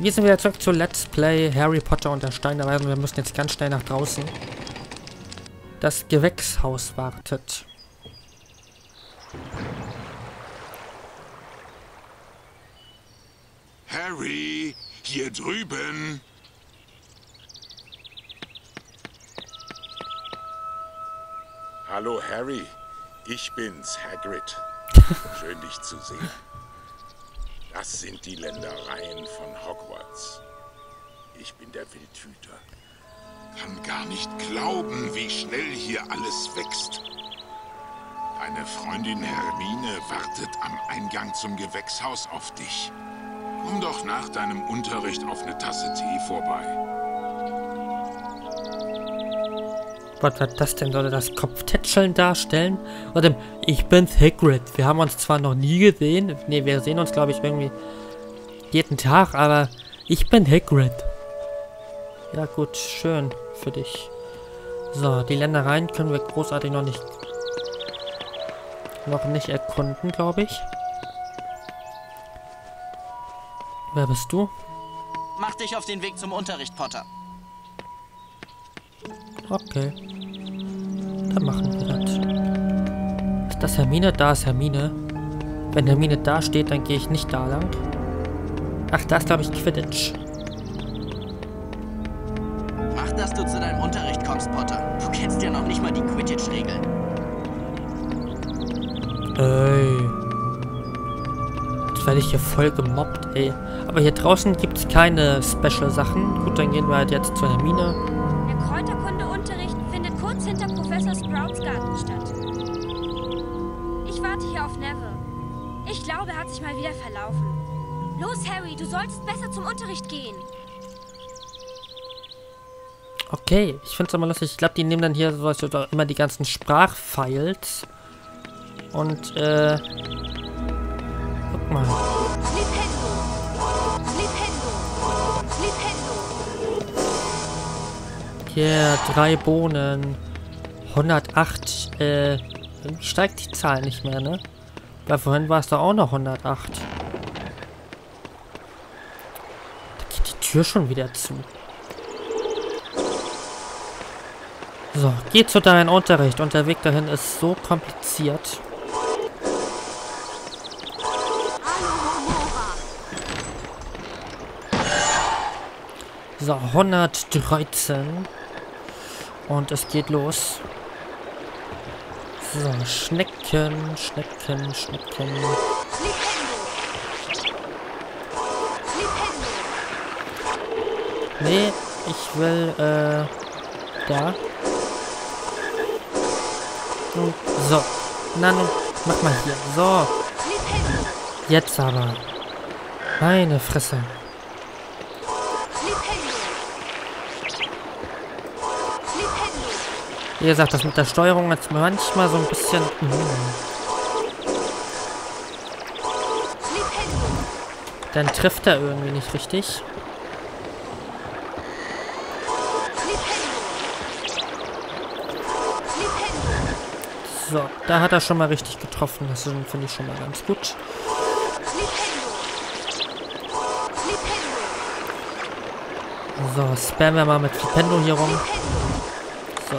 Wir sind wieder zurück zu Let's Play Harry Potter und der Stein der Weisen. Wir müssen jetzt ganz schnell nach draußen. Das Gewächshaus wartet. Harry, hier drüben. Hallo Harry, ich bin's, Hagrid. Schön dich zu sehen. Das sind die Ländereien von Hogwarts. Ich bin der Wildhüter. Kann gar nicht glauben, wie schnell hier alles wächst. Deine Freundin Hermine wartet am Eingang zum Gewächshaus auf dich. Komm doch nach deinem Unterricht auf eine Tasse Tee vorbei. Was war das denn? Soll das Kopftätscheln darstellen? Oder ich bin's Hagrid. Wir haben uns zwar noch nie gesehen. Ne, wir sehen uns, glaube ich, irgendwie jeden Tag, aber ich bin Hagrid. Ja gut, schön für dich. So, die Ländereien können wir großartig noch nicht erkunden, glaube ich. Wer bist du? Mach dich auf den Weg zum Unterricht, Potter. Okay. Dann machen wir das. Ist das Hermine? Da ist Hermine. Wenn Hermine da steht, dann gehe ich nicht da lang. Ach, da ist, glaube ich, Quidditch. Mach, dass du zu deinem Unterricht kommst, Potter. Du kennst ja noch nicht mal die Quidditch-Regeln. Ey. Jetzt werde ich hier voll gemobbt, ey. Aber hier draußen gibt es keine Special-Sachen. Gut, dann gehen wir halt jetzt zu Hermine. Der Kräuterkundeunterricht findet kurz hinter Professor Sprouts Garten statt. Ich warte hier auf Neville. Ich glaube, er hat sich mal wieder verlaufen. Los, Harry, du solltest besser zum Unterricht gehen. Okay, ich finde es immer lustig. Ich glaube, die nehmen dann hier so immer die ganzen Sprachfiles. Und, guck mal. Hier, 3 Bohnen. 108, irgendwie steigt die Zahl nicht mehr, ne? Weil vorhin war es doch auch noch 108. Da geht die Tür schon wieder zu. So, geh zu deinem Unterricht und der Weg dahin ist so kompliziert. So, 113. Und es geht los. So, Schnecken. Nee, ich will, da. So. Na, mach mal hier. So. Jetzt aber. Meine Fresse. Wie gesagt, das mit der Steuerung ist manchmal so ein bisschen... Dann trifft er irgendwie nicht richtig. So, da hat er schon mal richtig getroffen. Das finde ich schon mal ganz gut. So, spammen wir mal mit Flipendo hier rum. So.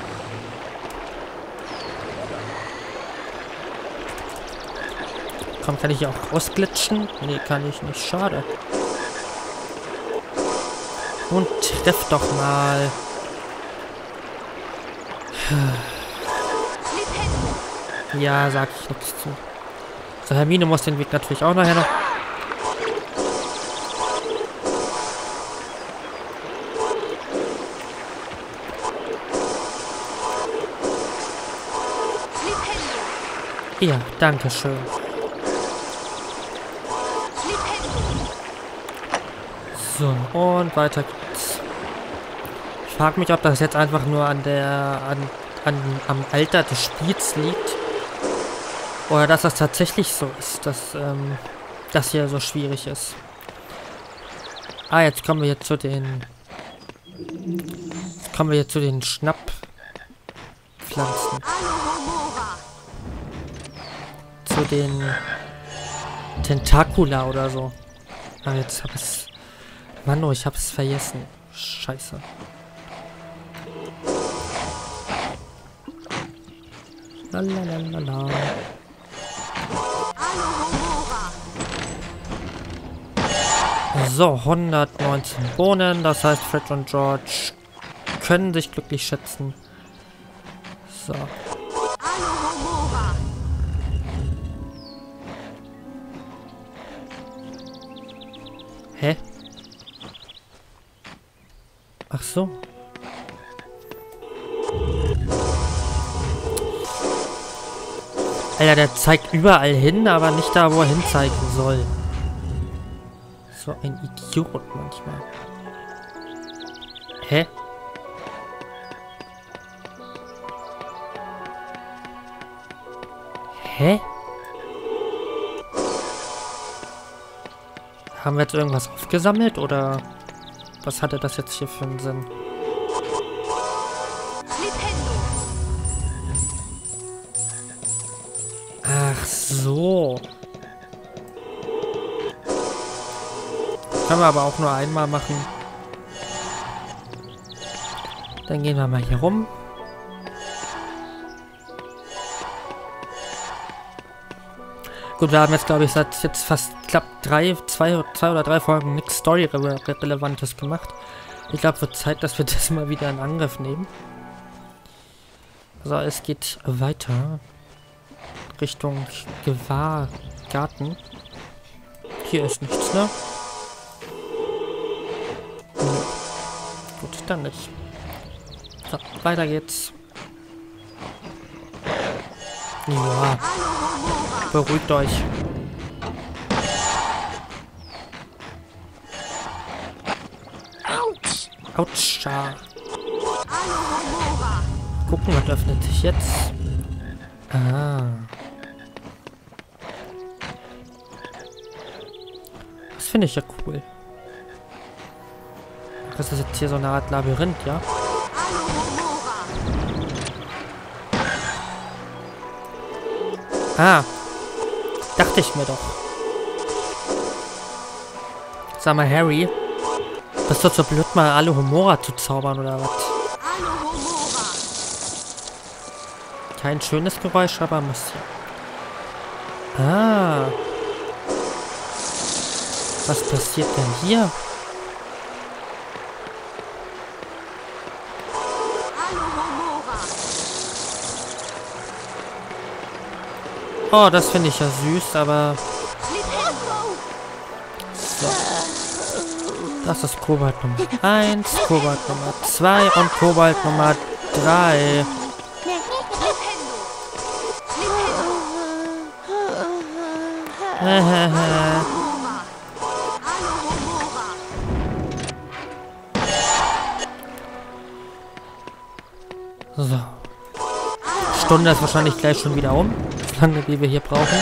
Komm, kann ich hier auch rausglitschen? Nee, kann ich nicht. Schade. Und treff doch mal. Ja, sag ich nichts zu. So, Hermine muss den Weg natürlich auch nachher noch. Ja, danke schön. So, und weiter geht's. Ich frage mich, ob das jetzt einfach nur an am Alter des Spiels liegt. Oder dass das tatsächlich so ist, dass das hier so schwierig ist. Ah, jetzt kommen wir jetzt zu den... Schnapppflanzen. Zu den Tentacula oder so. Ah, jetzt habe ich es Mann, oh, ich hab's vergessen. Scheiße. Lalalala. So, 119 Bohnen. Das heißt, Fred und George können sich glücklich schätzen. So. Hä? Ach so. Alter, der zeigt überall hin, aber nicht da, wo er hinzeigen soll. So ein Idiot manchmal. Hä? Hä? Haben wir jetzt irgendwas aufgesammelt oder was hatte das jetzt hier für einen Sinn? Ach so. Können wir aber auch nur einmal machen. Dann gehen wir mal hier rum. Gut, wir haben jetzt, glaube ich, seit jetzt fast knapp zwei oder drei Folgen nichts Story-Relevantes gemacht. Ich glaube, wird Zeit, dass wir das mal wieder in Angriff nehmen. So, es geht weiter. Richtung Gewahrgarten. Hier ist nichts, ne? Gut, dann nicht. So, weiter geht's. Ja. Beruhigt euch. Autsch. Ja. Gucken, was öffnet sich jetzt. Ah. Das finde ich ja cool. Das ist jetzt hier so eine Art Labyrinth, ja? Ah. Dachte ich mir doch. Sag mal, Harry. Bist du so blöd, mal Alohomora zu zaubern, oder was? Kein schönes Geräusch, aber muss ja. Ah. Was passiert denn hier? Oh, das finde ich ja süß, aber... So. Das ist Kobold Nummer 1, Kobold Nummer 2 und Kobold Nummer 3. So. Stunde ist wahrscheinlich gleich schon wieder um. So lange, wie wir hier brauchen.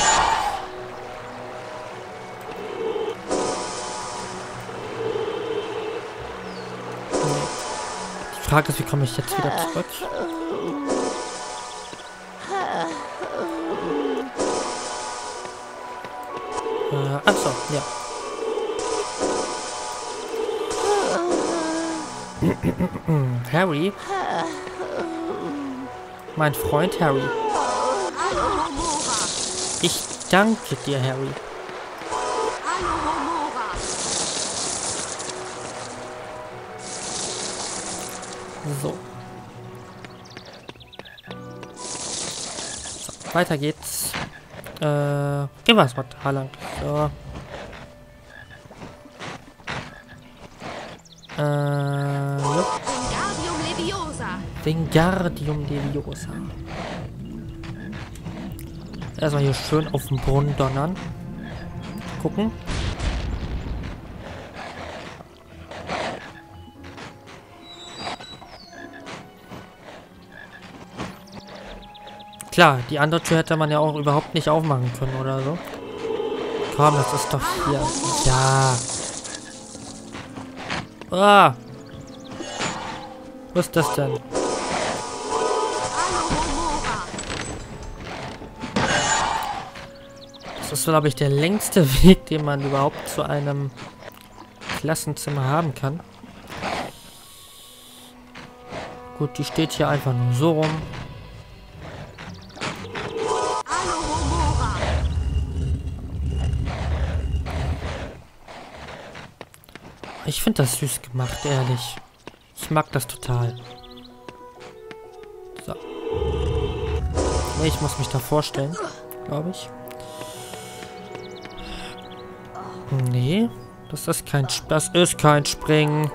Die Frage ist, wie komme ich jetzt wieder zurück? Achso, ja. Harry? Mein Freund Harry. Ich danke dir, Harry. So. Weiter geht's. Gehen wir erstmal da lang. So. Wingardium Leviosa. Erstmal hier schön auf den Brunnen donnern. Gucken. Klar, die andere Tür hätte man ja auch überhaupt nicht aufmachen können oder so. Komm, das ist doch hier. Ja. Ah. Was ist das denn? Das ist, glaube ich, der längste Weg, den man überhaupt zu einem Klassenzimmer haben kann. Gut, die steht hier einfach nur so rum. Ich finde das süß gemacht, ehrlich. Ich mag das total. So. Nee, ich muss mich da vorstellen, glaube ich. Nee, das ist kein Springen.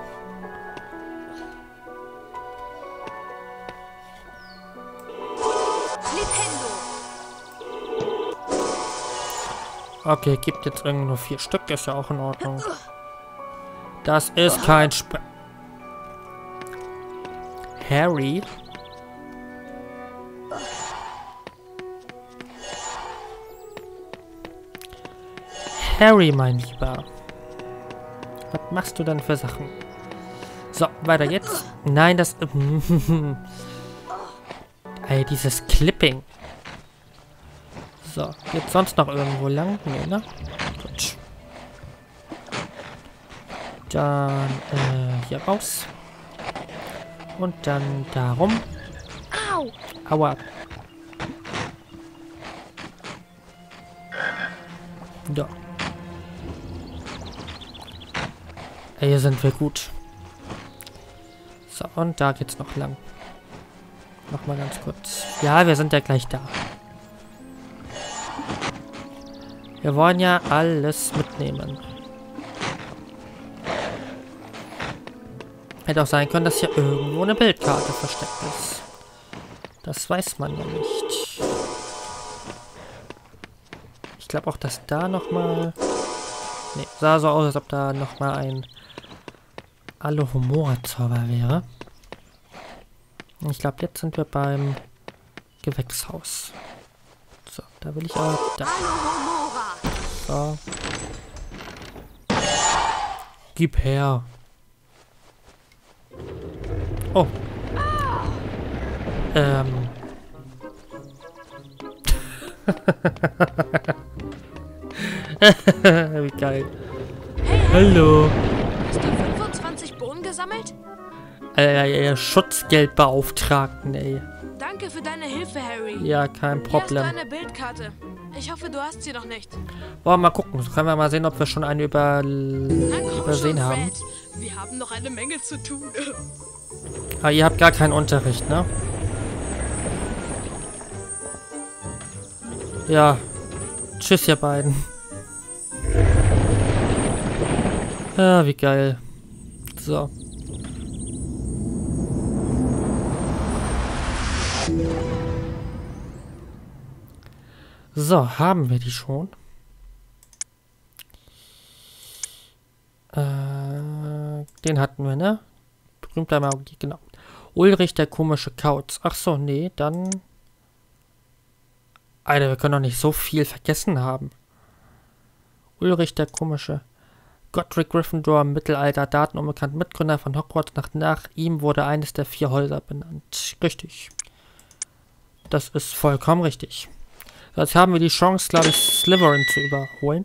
Okay, gibt jetzt irgendwie nur 4 Stück, ist ja auch in Ordnung. Das ist kein Harry? Harry, mein Lieber. Was machst du denn für Sachen? So, weiter jetzt. Nein, das... Ey, dieses Clipping. So, jetzt sonst noch irgendwo lang? Nee, ne? Gut. Dann, hier raus. Und dann darum. Au! Aua. Ja. Hier sind wir gut. So, und da geht's noch lang. Nochmal ganz kurz. Ja, wir sind ja gleich da. Wir wollen ja alles mitnehmen. Hätte auch sein können, dass hier irgendwo eine Bildkarte versteckt ist. Das weiß man ja nicht. Ich glaube auch, dass da nochmal... Ne, sah so aus, als ob da nochmal ein Alohomora-Zauber wäre. Ich glaube, jetzt sind wir beim Gewächshaus. So, da will ich aber... Da. So. Gib her. Oh. Wie geil. Hey, hallo. Hast du 25 Bohnen gesammelt? Schutzgeldbeauftragten, ey. Danke für deine Hilfe, Harry. Ja, kein Hier ist Problem. deine Bildkarte. Ich hoffe, du hast sie noch nicht. Wollen wir mal gucken. So können wir mal sehen, ob wir schon eine Na komm übersehen schon, haben. Fred. Wir haben noch eine Menge zu tun. Ah, ihr habt gar keinen Unterricht, ne? Ja. Tschüss, ihr beiden. Ja, wie geil. So. So, haben wir die schon? Den hatten wir, ne? Berühmter Magie, genau. Ulrich, der komische Kauz. Ach so, nee, dann... Alter, wir können doch nicht so viel vergessen haben. Ulrich, der komische... Godric Gryffindor, Mittelalter, Daten unbekannt, Mitgründer von Hogwarts. Nach ihm wurde eines der 4 Häuser benannt. Richtig. Das ist vollkommen richtig. So, jetzt haben wir die Chance, glaube ich, Slytherin zu überholen.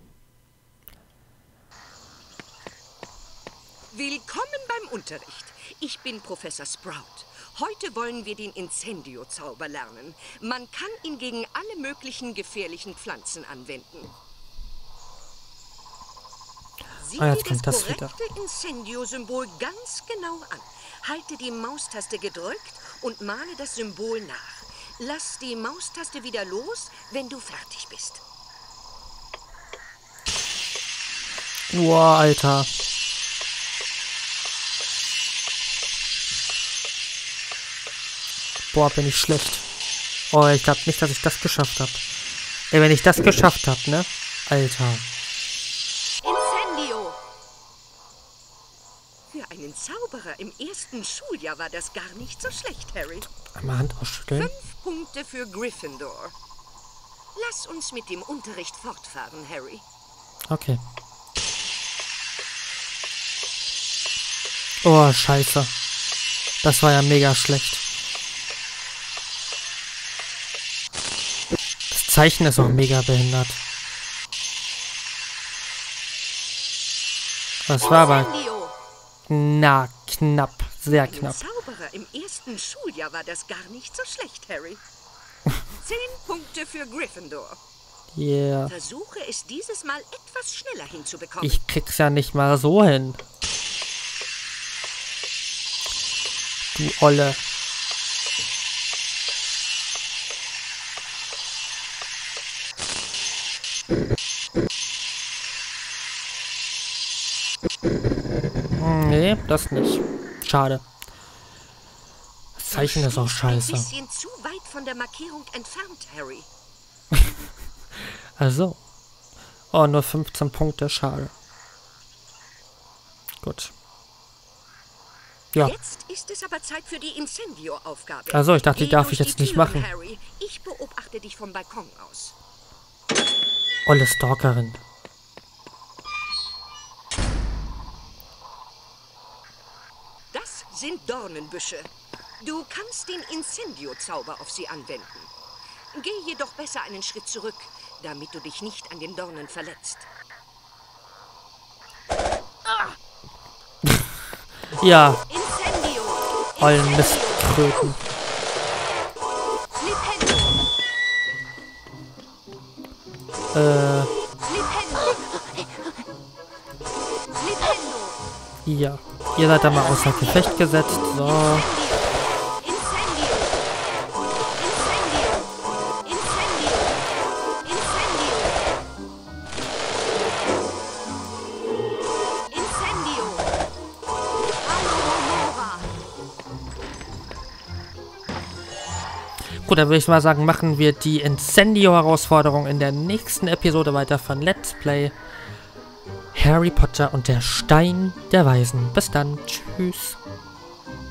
Willkommen beim Unterricht. Ich bin Professor Sprout. Heute wollen wir den Incendio-Zauber lernen. Man kann ihn gegen alle möglichen gefährlichen Pflanzen anwenden. Sieh dir das korrekte Incendio-Symbol ganz genau an. Halte die Maustaste gedrückt und male das Symbol nach. Lass die Maustaste wieder los, wenn du fertig bist. Boah, Alter. Boah, bin ich schlecht. Oh, ich glaube nicht, dass ich das geschafft habe. Ey, wenn ich das geschafft habe, ne? Alter. Incendio! Für einen Zauberer im ersten Schuljahr war das gar nicht so schlecht, Harry. Einmal Hand ausschütteln. 5 Punkte für Gryffindor. Lass uns mit dem Unterricht fortfahren, Harry. Okay. Oh, scheiße. Das war ja mega schlecht. Das Zeichen ist auch mega behindert. Das war aber... Incendio. Na, knapp. Sehr Ein knapp. Zauberer im ersten Schuljahr war das gar nicht so schlecht, Harry. 10 Punkte für Gryffindor. Yeah. Versuche es dieses Mal etwas schneller hinzubekommen. Ich krieg's ja nicht mal so hin. Du Olle. Nee, das nicht. Schade. Das Zeichen ist auch scheiße. Ein bisschen zu weit von der Markierung entfernt, Harry. Also. Oh, nur 15 Punkte, schade. Gut. Ja. Jetzt ist es aber Zeit für die Incendio-Aufgabe. Also, ich dachte, die Geh darf durch ich jetzt die nicht Türen, machen. Harry. Ich beobachte dich vom Balkon aus. Olle Stalkerin. Das sind Dornenbüsche. Du kannst den Incendio-Zauber auf sie anwenden. Geh jedoch besser einen Schritt zurück, damit du dich nicht an den Dornen verletzt. Ja, Incendio! ollen Mistkröten. Flipendo! Flipendo! Flipendo! Ja. Ihr seid da mal außer Gefecht gesetzt. So. Incendio! Incendio! Incendio! Incendio! Incendio! Aurora! Gut, dann würde ich mal sagen, machen wir die Incendio-Herausforderung in der nächsten Episode weiter von Let's Play Harry Potter und der Stein der Weisen. Bis dann. Tschüss.